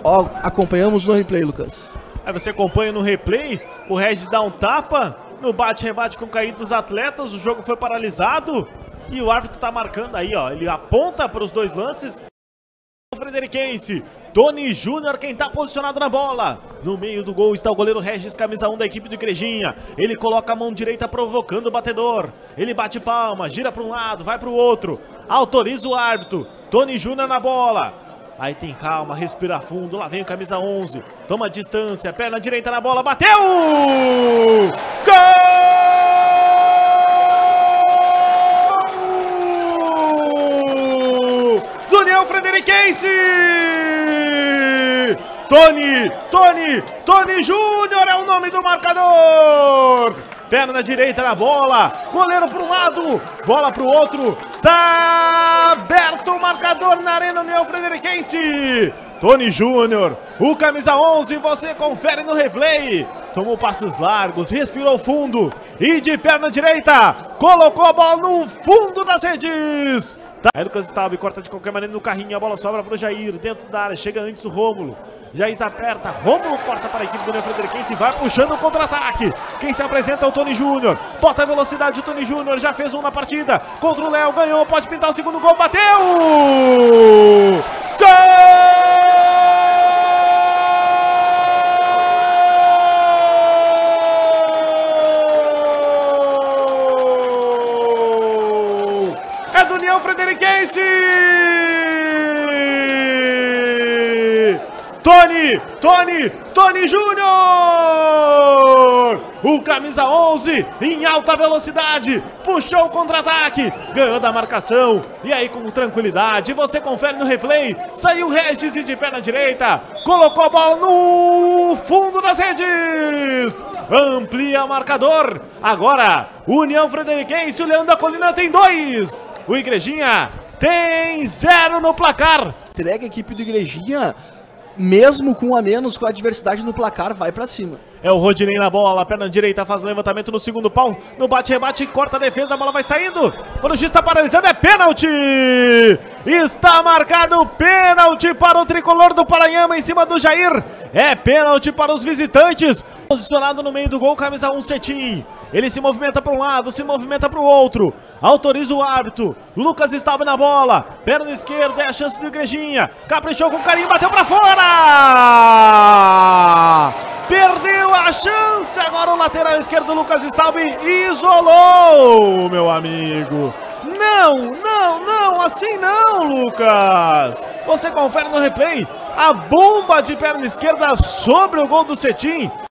Ó, acompanhamos no replay, Lucas. Aí você acompanha no replay, o Regis dá um tapa no bate-rebate com o caído dos atletas, o jogo foi paralisado e o árbitro tá marcando aí, ó, ele aponta para os dois lances. O Frederiquense, Tony Júnior quem tá posicionado na bola. No meio do gol está o goleiro Regis, camisa 1 da equipe do Igrejinha. Ele coloca a mão direita provocando o batedor. Ele bate palma, gira para um lado, vai para o outro. Autoriza o árbitro. Tony Júnior na bola. Aí tem calma, respira fundo, lá vem o camisa 11. Toma distância, perna direita na bola, bateu! Gol! Do União Frederiquense! Tony Júnior é o nome do marcador! Perna direita na bola, goleiro para um lado, bola para o outro, tá aberto o marcador na Arena União Frederiquense. Tony Júnior, o camisa 11, você confere no replay. Tomou passos largos, respirou fundo e de perna direita, colocou a bola no fundo das redes. Aí Lucas Stalbi corta de qualquer maneira no carrinho, a bola sobra para o Jair, dentro da área, chega antes o Rômulo. Jair aperta, Rômulo corta para a equipe do União Frederiquense e vai puxando o contra-ataque. Quem se apresenta é o Tony Júnior, bota a velocidade, o Tony Júnior já fez um na partida, contra o Léo, ganhou, pode pintar o segundo gol, bateu! Gol! É do União Frederiquense! Tony Júnior! O camisa 11 em alta velocidade, puxou o contra-ataque, ganhou da marcação, e aí com tranquilidade, você confere no replay, saiu Regis e de perna direita, colocou a bola no fundo das redes, amplia o marcador, agora União Frederiquense, o Leão da Colina tem 2, o Igrejinha tem 0 no placar. Entrega a equipe do Igrejinha, mesmo com um a menos, com a adversidade no placar, vai pra cima. É o Rodinei na bola, perna direita, faz o levantamento no segundo pau, no bate-rebate, corta a defesa, a bola vai saindo, o juiz está paralisando, é pênalti! Está marcado pênalti para o tricolor do Paranhama em cima do Jair, é pênalti para os visitantes, posicionado no meio do gol, camisa 1 Cetim, ele se movimenta para um lado, se movimenta para o outro, autoriza o árbitro, Lucas Stalbi na bola, perna esquerda, é a chance do Igrejinha, caprichou com carinho, bateu para fora! Perdeu a chance, agora o lateral esquerdo Lucas Stalbi isolou, meu amigo. Não, assim não, Lucas. Você confere no replay, a bomba de perna esquerda sobre o gol do Cetim